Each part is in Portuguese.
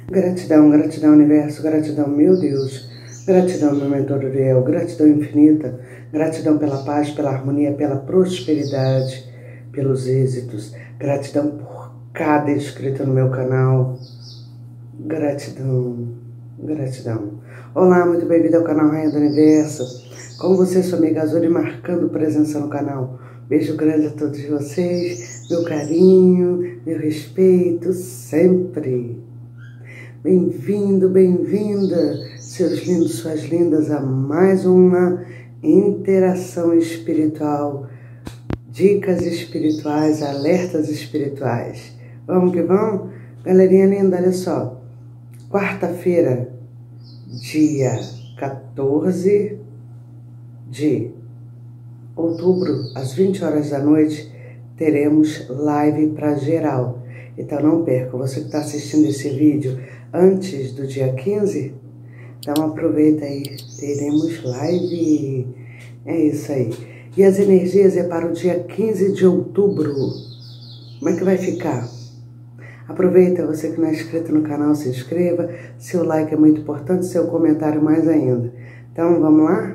Gratidão, gratidão, universo, gratidão, meu Deus, gratidão, meu mentor Uriel, gratidão infinita, gratidão pela paz, pela harmonia, pela prosperidade, pelos êxitos, gratidão por cada inscrito no meu canal, gratidão, gratidão. Olá, muito bem-vindo ao canal Rainha do Universo, com você, sua amiga Azuri, marcando presença no canal. Beijo grande a todos vocês, meu carinho, meu respeito, sempre. Bem-vindo, bem-vinda, seus lindos, suas lindas, a mais uma interação espiritual, dicas espirituais, alertas espirituais. Vamos que vamos? Galerinha linda, olha só. Quarta-feira, dia 14 de outubro, às 20 horas da noite, teremos live para geral. Então não perca, você que está assistindo esse vídeo antes do dia 15, então aproveita aí, teremos live, é isso aí. E as energias é para o dia 15 de outubro, como é que vai ficar? Aproveita, você que não é inscrito no canal, se inscreva, seu like é muito importante, seu comentário mais ainda. Então vamos lá?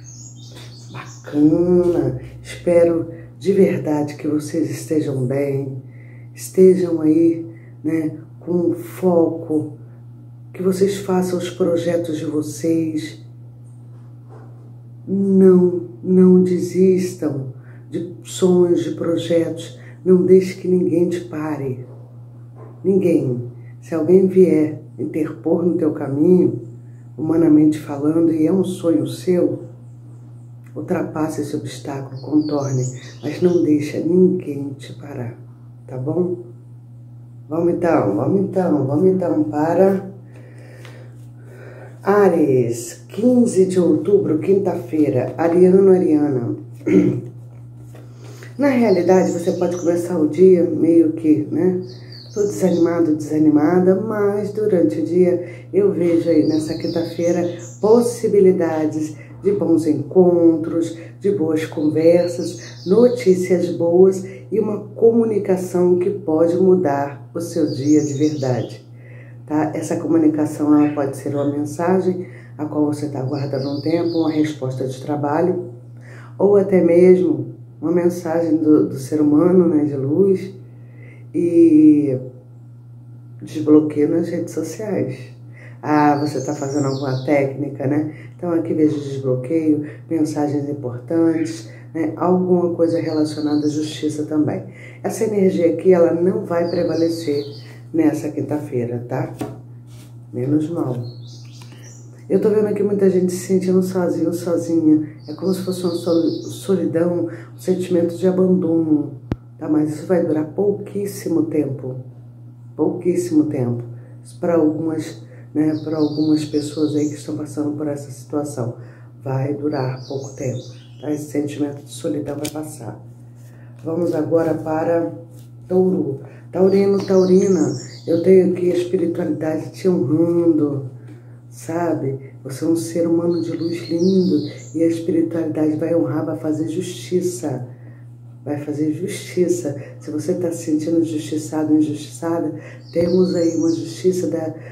Bacana, espero de verdade que vocês estejam bem, estejam aí, né, com foco, que vocês façam os projetos de vocês. Não desistam de sonhos, de projetos. Não deixe que ninguém te pare. Ninguém. Se alguém vier interpor no teu caminho, humanamente falando, e é um sonho seu, ultrapasse esse obstáculo, contorne, mas não deixa ninguém te parar, tá bom? Vamos então para Áries, 15 de outubro, quinta-feira, Ariano, Ariana. Na realidade, você pode começar o dia meio que, né? Tô desanimado, desanimada, mas durante o dia eu vejo aí nessa quinta-feira possibilidades de bons encontros, de boas conversas, notícias boas e uma comunicação que pode mudar o seu dia de verdade. Tá? Essa comunicação ela pode ser uma mensagem a qual você está aguardando um tempo, uma resposta de trabalho, ou até mesmo uma mensagem do ser humano, né, de luz, e desbloqueio nas redes sociais. Ah, você está fazendo alguma técnica, né? Então aqui vejo desbloqueio, mensagens importantes, né? Alguma coisa relacionada à justiça também. Essa energia aqui, ela não vai prevalecer nessa quinta-feira, tá? Menos mal. Eu tô vendo aqui muita gente se sentindo sozinho, sozinha. É como se fosse uma solidão, um sentimento de abandono, tá? Mas isso vai durar pouquíssimo tempo. Pouquíssimo tempo. Isso para algumas, né, para algumas pessoas aí que estão passando por essa situação. Vai durar pouco tempo, tá? Esse sentimento de solidão vai passar. Vamos agora para Touro. Taurino, Taurina, eu tenho aqui a espiritualidade te honrando, sabe? Você é um ser humano de luz lindo e a espiritualidade vai honrar, vai fazer justiça. Vai fazer justiça. Se você está se sentindo injustiçado, injustiçada, temos aí uma justiça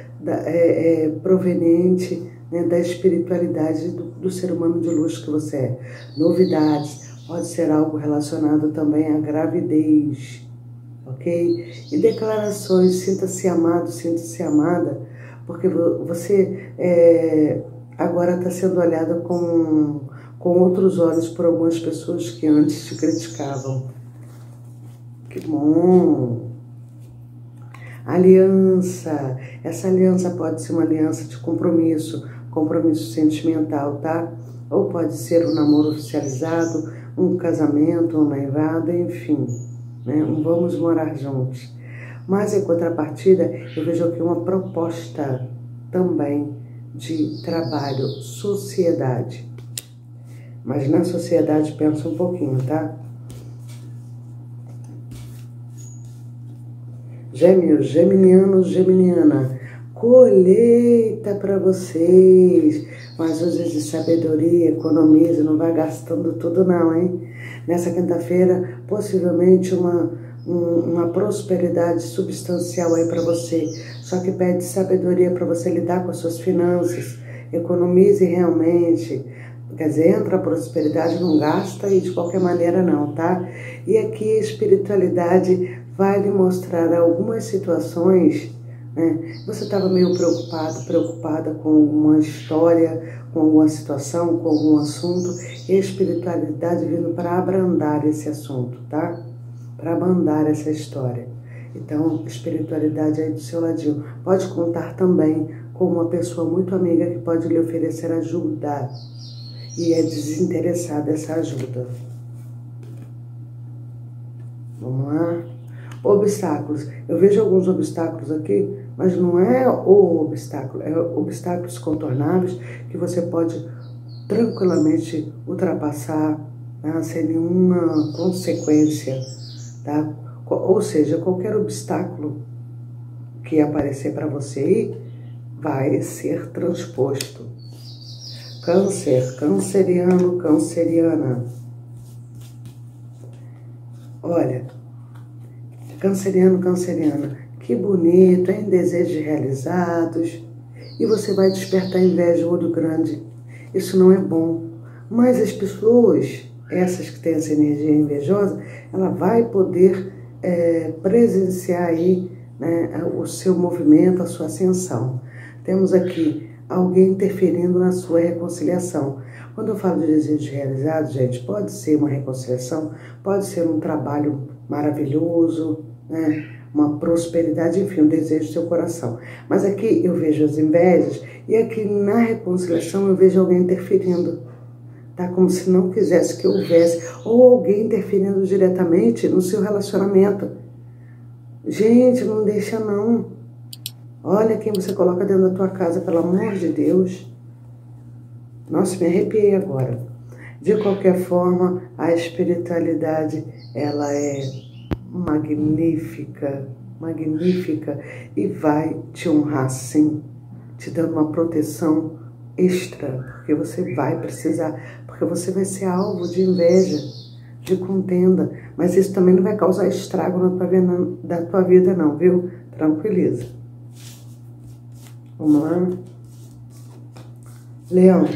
proveniente, né, da espiritualidade do ser humano de luz que você é. Novidades, pode ser algo relacionado também à gravidez, ok? E declarações, sinta-se amado, sinta-se amada, porque você agora está sendo olhada com outros olhos por algumas pessoas que antes te criticavam. Que bom! Aliança. Essa aliança pode ser uma aliança de compromisso, compromisso sentimental, tá? Ou pode ser um namoro oficializado, um casamento, um noivado, enfim, né? Um vamos morar juntos. Mas em contrapartida, eu vejo aqui uma proposta também de trabalho, sociedade. Mas na sociedade, pensa um pouquinho, tá? Gêmeos, geminianos, geminiana, colheita para vocês. Mas usos de sabedoria, economize, não vai gastando tudo não, hein? Nessa quinta-feira, possivelmente uma uma prosperidade substancial aí para você, só que pede sabedoria para você lidar com as suas finanças. Economize realmente, quer dizer, entra a prosperidade, não gasta e de qualquer maneira não, tá? E aqui a espiritualidade vai lhe mostrar algumas situações, né? Você estava meio preocupada com alguma história, com alguma situação, com algum assunto, e a espiritualidade vindo para abrandar esse assunto, tá? Para abrandar essa história. Então, espiritualidade aí do seu ladinho. Pode contar também com uma pessoa muito amiga que pode lhe oferecer ajuda. E é desinteressada essa ajuda. Vamos lá. Obstáculos. Eu vejo alguns obstáculos aqui, mas não é o obstáculo. É obstáculos contornáveis que você pode tranquilamente ultrapassar, tá? Sem nenhuma consequência, tá? Ou seja, qualquer obstáculo que aparecer para você aí vai ser transposto. Câncer, canceriano, canceriana. Olha, canceriano, canceriana, que bonito, hein? Desejos realizados. E você vai despertar inveja, olho grande. Isso não é bom. Mas as pessoas, essas que têm essa energia invejosa, ela vai poder presenciar aí, né, o seu movimento, a sua ascensão. Temos aqui alguém interferindo na sua reconciliação. Quando eu falo de desejos realizados, gente, pode ser uma reconciliação, pode ser um trabalho maravilhoso, né, uma prosperidade, enfim, um desejo do seu coração. Mas aqui eu vejo as invejas e aqui na reconciliação eu vejo alguém interferindo. Tá como se não quisesse que houvesse, ou alguém interferindo diretamente no seu relacionamento. Gente, não deixa não. Olha quem você coloca dentro da tua casa, pelo amor de Deus. Nossa, me arrepiei agora. De qualquer forma, a espiritualidade, ela é magnífica, magnífica e vai te honrar sim, te dando uma proteção extra, porque você vai precisar, porque você vai ser alvo de inveja, de contenda, mas isso também não vai causar estrago na tua vida não, viu? Tranquiliza. Vamos lá. Leão.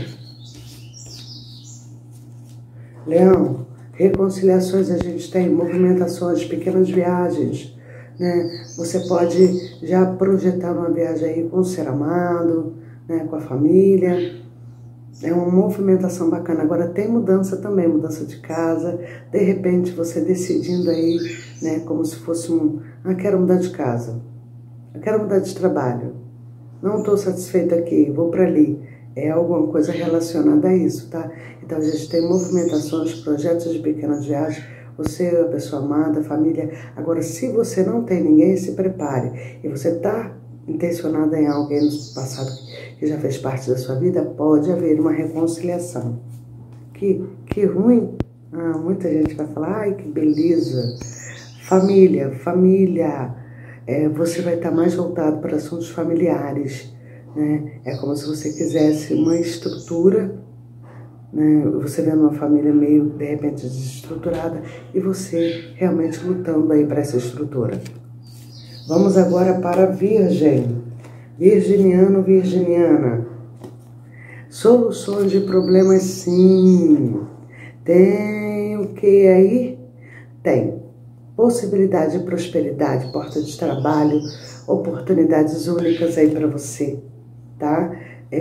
Leão, reconciliações a gente tem, movimentações, pequenas viagens, né? Você pode já projetar uma viagem aí com o ser amado, né, com a família. É uma movimentação bacana. Agora tem mudança também, mudança de casa. De repente você decidindo aí, né, como se fosse quero mudar de casa, eu quero mudar de trabalho, não estou satisfeita aqui, vou para ali. É alguma coisa relacionada a isso, tá? Então a gente tem movimentações, projetos de pequenas viagens, você, a pessoa amada, a família. Agora, se você não tem ninguém, se prepare. E você está intencionada em alguém no passado que já fez parte da sua vida, pode haver uma reconciliação. Que ruim. Muita gente vai falar, ai, que beleza. Família. Você vai estar mais voltado para assuntos familiares, né? É como se você quisesse uma estrutura, né? Você vendo uma família meio, de repente, desestruturada e você realmente lutando aí para essa estrutura. Vamos agora para Virgem. Virginiano, virginiana. Soluções de problemas, sim. Tem o que aí? Tem possibilidade de prosperidade, porta de trabalho, oportunidades únicas aí para você, tá?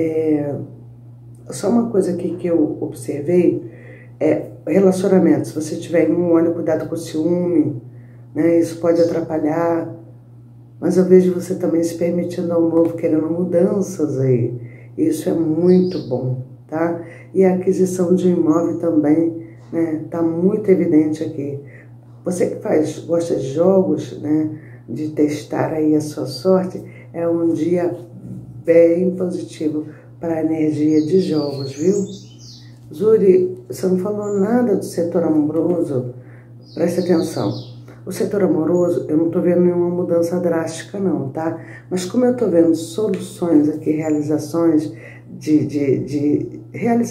Só uma coisa aqui que eu observei é relacionamento. Se você tiver em olha, cuidado com o ciúme, né? Isso pode atrapalhar. Mas eu vejo você também se permitindo ao novo, querendo mudanças aí. Isso é muito bom, tá? E a aquisição de imóvel também, né? Tá muito evidente aqui. Você que gosta de jogos, né? De testar aí a sua sorte, é um dia bem positivo para a energia de jogos, viu? Zuri, você não falou nada do setor amoroso? Preste atenção. O setor amoroso, eu não estou vendo nenhuma mudança drástica não, tá? Mas como eu estou vendo soluções aqui, realizações de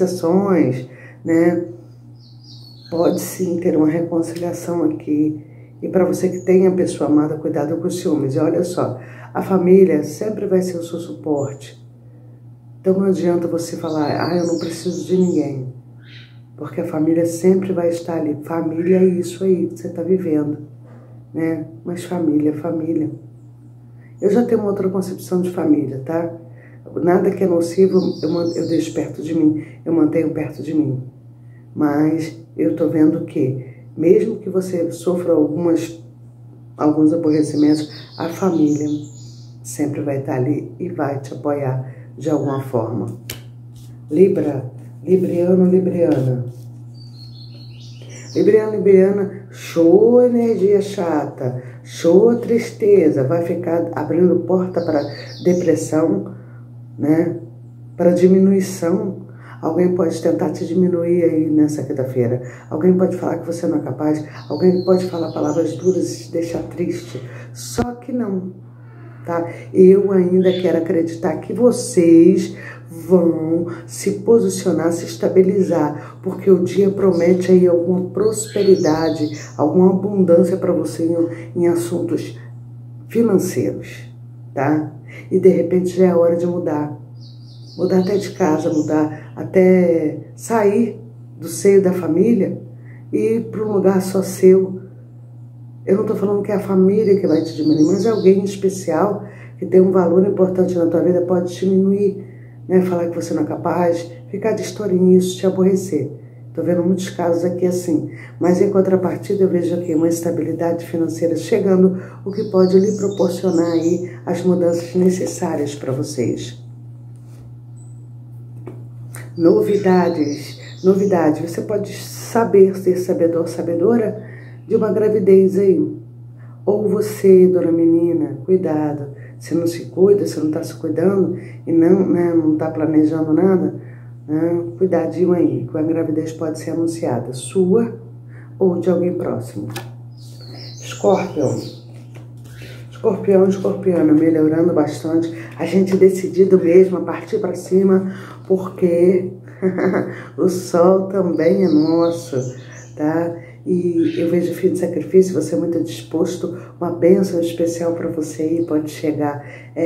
realizações, né? Pode sim ter uma reconciliação aqui E para você que tem a pessoa amada, cuidado com os ciúmes. E olha só, a família sempre vai ser o seu suporte. Então não adianta você falar, eu não preciso de ninguém. Porque a família sempre vai estar ali. Família é isso aí que você está vivendo, né? Mas família é família. Eu já tenho uma outra concepção de família, tá? Nada que é nocivo eu deixo perto de mim, eu mantenho perto de mim. Mas eu tô vendo que, mesmo que você sofra alguns aborrecimentos, a família sempre vai estar ali e vai te apoiar de alguma forma. Libra, Libriano, Libriana. Libriano, Libriana, show energia chata, show tristeza, vai ficar abrindo porta para depressão, né? Para diminuição. Alguém pode tentar te diminuir aí nessa quinta-feira. Alguém pode falar que você não é capaz. Alguém pode falar palavras duras e te deixar triste. Só que não, tá? Eu ainda quero acreditar que vocês vão se posicionar, se estabilizar, porque o dia promete aí alguma prosperidade, alguma abundância para você em assuntos financeiros, tá? E de repente já é hora de mudar. Mudar até de casa, mudar até sair do seio da família e ir para um lugar só seu. Eu não estou falando que é a família que vai te diminuir, mas é alguém especial que tem um valor importante na tua vida, pode te diminuir, né? Falar que você não é capaz, ficar de história nisso, te aborrecer. Estou vendo muitos casos aqui assim, mas em contrapartida eu vejo aqui uma estabilidade financeira chegando, o que pode lhe proporcionar aí as mudanças necessárias para vocês. Novidades, você pode saber, ser sabedor, sabedora de uma gravidez aí. Ou você, dona menina, cuidado, você não se cuida, você não está se cuidando e não está planejando nada, cuidadinho aí, que a gravidez pode ser anunciada, sua ou de alguém próximo. Escorpião, escorpiana, melhorando bastante, a gente decidido mesmo a partir para cima, porque o sol também é nosso, tá? E eu vejo fim de sacrifício, você é muito disposto, uma bênção especial para você aí pode chegar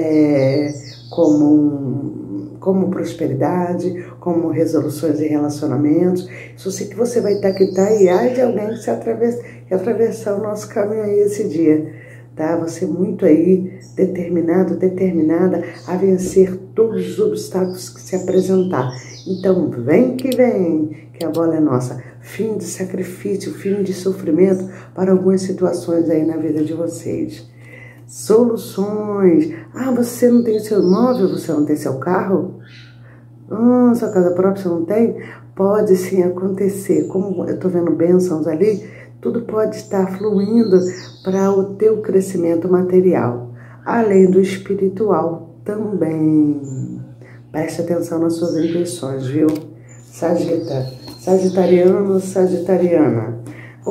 como prosperidade, como resoluções e relacionamentos. Só sei que você vai estar aqui, e ai de alguém que atravessar o nosso caminho aí esse dia. Tá? Você muito aí determinado, determinada a vencer todos os obstáculos que se apresentar. Então, vem, que a bola é nossa. Fim de sacrifício, fim de sofrimento para algumas situações aí na vida de vocês. Soluções. Você não tem seu imóvel, você não tem seu carro? Sua casa própria você não tem? Pode sim acontecer. Como eu estou vendo bênçãos ali, tudo pode estar fluindo para o teu crescimento material, além do espiritual também. Preste atenção nas suas intuições, viu? Sagitariano, Sagitariana.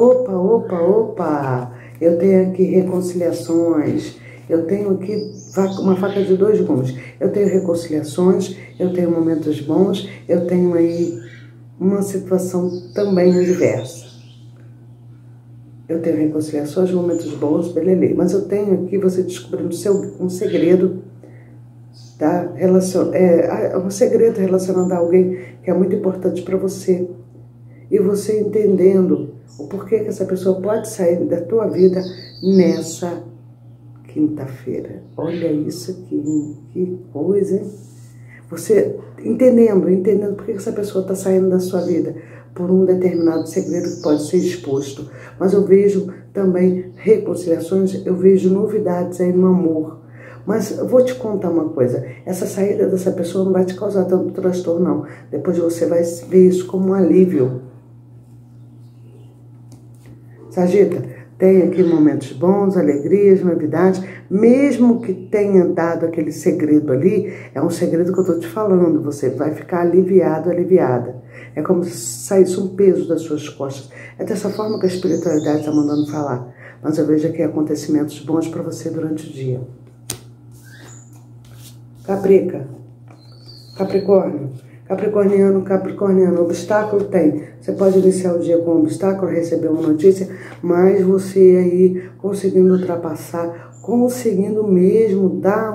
Opa! Eu tenho aqui reconciliações. Eu tenho aqui uma faca de dois gumes. Eu tenho reconciliações, eu tenho momentos bons, eu tenho aí uma situação também adversa. Eu tenho reconciliações, momentos bons, beleza. Mas eu tenho aqui você descobrindo um segredo, tá? Um segredo relacionado a alguém que é muito importante para você. E você entendendo o porquê que essa pessoa pode sair da tua vida nessa quinta-feira. Olha isso aqui, que coisa, hein? Você entendendo por que essa pessoa está saindo da sua vida. Por um determinado segredo que pode ser exposto. Mas eu vejo também reconciliações, eu vejo novidades aí no amor. Mas eu vou te contar uma coisa, essa saída dessa pessoa não vai te causar tanto transtorno, não. Depois você vai ver isso como um alívio. Sagita, tem aqui momentos bons, alegrias, novidades, mesmo que tenha dado aquele segredo ali, é um segredo que eu estou te falando, você vai ficar aliviado, aliviada. É como se saísse um peso das suas costas. É dessa forma que a espiritualidade está mandando falar. Mas eu vejo aqui acontecimentos bons para você durante o dia. Capricórnio. Capricorniano, Capricorniano, obstáculo tem. Você pode iniciar o dia com um obstáculo, receber uma notícia, mas você aí conseguindo ultrapassar, conseguindo mesmo dar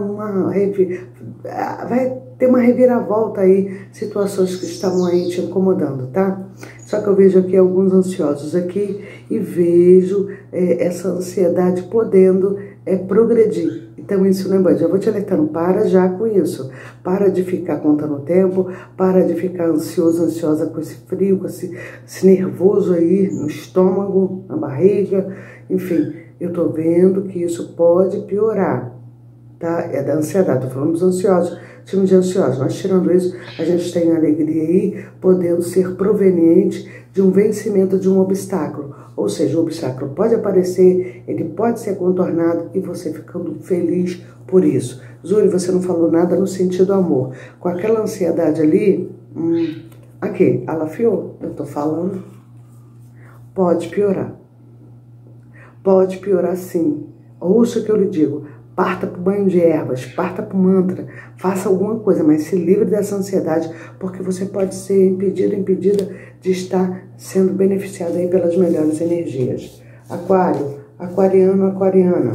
vai ter uma reviravolta aí, situações que estavam aí te incomodando, tá? Só que eu vejo aqui alguns ansiosos aqui e vejo essa ansiedade podendo progredir. Então isso não é bom. Já vou te alertando, para já com isso. Para de ficar contando o tempo, para de ficar ansioso, ansiosa com esse frio, com esse nervoso aí no estômago, na barriga, enfim. Eu tô vendo que isso pode piorar, tá? É da ansiedade, tô falando dos ansiosos, time de ansiosos. Mas tirando isso, a gente tem alegria aí, podendo ser proveniente de um vencimento de um obstáculo. Ou seja, o obstáculo pode aparecer, ele pode ser contornado e você ficando feliz por isso. Zuri, você não falou nada no sentido amor. Com aquela ansiedade ali, aqui, alafiou, eu tô falando, pode piorar. Pode piorar sim. Ouça o que eu lhe digo. Parta para o banho de ervas, parta para o mantra, faça alguma coisa, mas se livre dessa ansiedade, porque você pode ser impedida de estar sendo beneficiado aí pelas melhores energias. Aquário, aquariano, aquariana.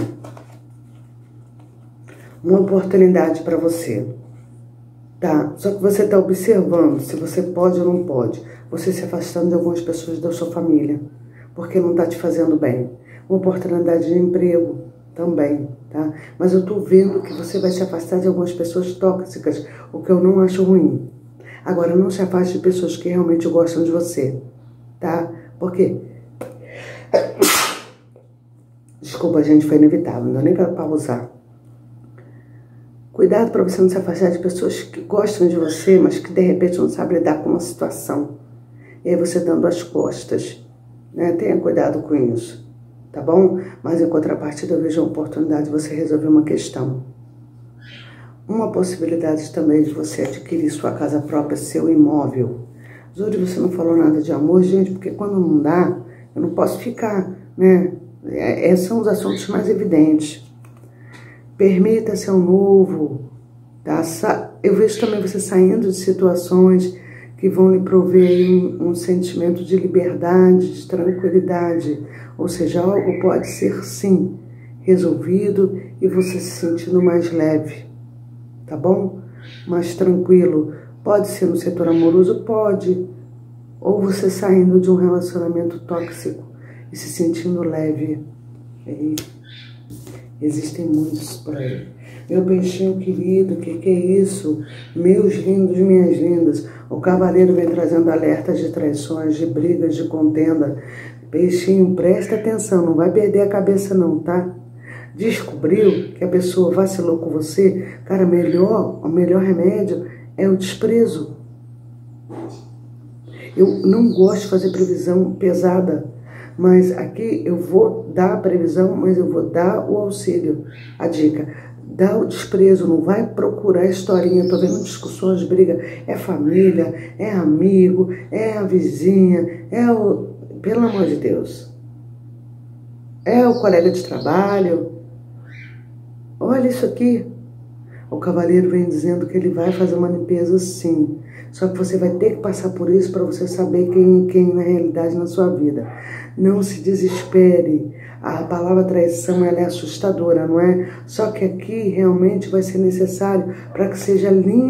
Uma oportunidade para você, tá? Só que você está observando se você pode ou não pode. Você se afastando de algumas pessoas da sua família, porque não está te fazendo bem. Uma oportunidade de emprego também, tá? Mas eu tô vendo que você vai se afastar de algumas pessoas tóxicas, o que eu não acho ruim. Agora, não se afaste de pessoas que realmente gostam de você, tá? Por quê? Desculpa, gente, foi inevitável, não dá nem pra pausar. Cuidado para você não se afastar de pessoas que gostam de você, mas que de repente não sabem lidar com uma situação. E aí você dando as costas, né? Tenha cuidado com isso. Tá bom? Mas em contrapartida eu vejo a oportunidade de você resolver uma questão. Uma possibilidade também de você adquirir sua casa própria, seu imóvel. Zuri, você não falou nada de amor, gente, porque quando não dá, eu não posso ficar, né? Esses são os assuntos mais evidentes. Permita-se ao novo, tá? Eu vejo também você saindo de situações que vão lhe prover um sentimento de liberdade, de tranquilidade. Ou seja, algo pode ser, sim, resolvido e você se sentindo mais leve, tá bom? Mais tranquilo. Pode ser no setor amoroso? Pode. Ou você saindo de um relacionamento tóxico e se sentindo leve. E existem muitos por aí. Meu peixinho querido, que é isso? Meus lindos, minhas lindas. O cavaleiro vem trazendo alertas de traições, de brigas, de contenda. Peixinho, presta atenção, não vai perder a cabeça não, tá? Descobriu que a pessoa vacilou com você? Cara, o melhor remédio é o desprezo. Eu não gosto de fazer previsão pesada, mas aqui eu vou dar a previsão, mas eu vou dar o auxílio, a dica. Dá o desprezo, não vai procurar historinha. Tô vendo discussões, briga. É família, é amigo, é a vizinha, pelo amor de Deus. É o colega de trabalho. Olha isso aqui. O cavaleiro vem dizendo que ele vai fazer uma limpeza sim. Só que você vai ter que passar por isso para você saber quem na realidade na sua vida. Não se desespere. A palavra traição ela é assustadora, não é? Só que aqui realmente vai ser necessário para que seja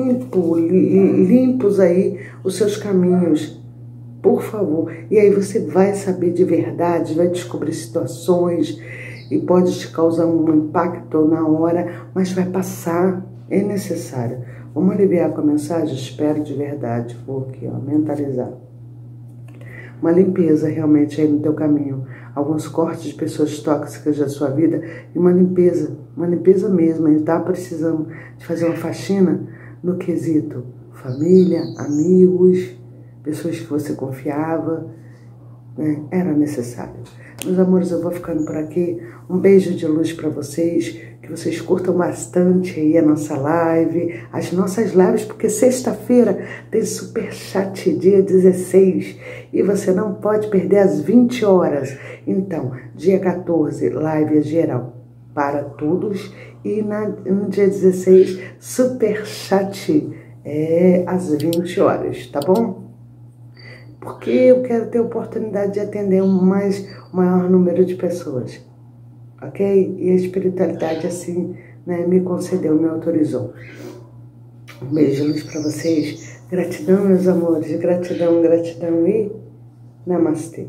limpos aí os seus caminhos. Por favor. E aí você vai saber de verdade, vai descobrir situações e pode te causar um impacto na hora, mas vai passar. É necessário. Vamos aliviar com a mensagem? Espero de verdade. Vou aqui, ó, mentalizar. Uma limpeza realmente aí no teu caminho. Alguns cortes de pessoas tóxicas da sua vida e uma limpeza mesmo. Ele está precisando de fazer uma faxina no quesito família, amigos, pessoas que você confiava, né? Era necessário. Meus amores, eu vou ficando por aqui. Um beijo de luz para vocês, que vocês curtam bastante aí a nossa live, as nossas lives, porque sexta-feira tem Superchat dia 16 e você não pode perder às 20 horas. Então, dia 14, live geral para todos e no dia 16, Superchat às 20 horas, tá bom? Porque eu quero ter oportunidade de atender o maior número de pessoas, ok? E a espiritualidade, assim, né, me concedeu, me autorizou. Um beijo, luz para vocês. Gratidão, meus amores. Gratidão, gratidão e namastê.